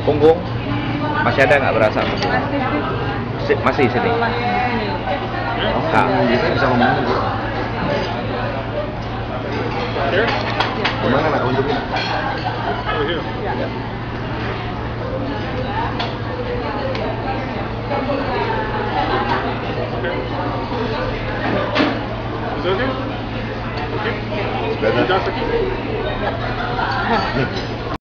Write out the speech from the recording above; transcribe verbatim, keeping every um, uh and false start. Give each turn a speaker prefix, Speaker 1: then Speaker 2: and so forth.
Speaker 1: Punggung masih ada nggak berasa? Si- masih sini. Kak,
Speaker 2: Bisa bisa ngomong. Gimana nak unjukin?
Speaker 3: Is it okay? Okay.
Speaker 2: Better.
Speaker 3: Just a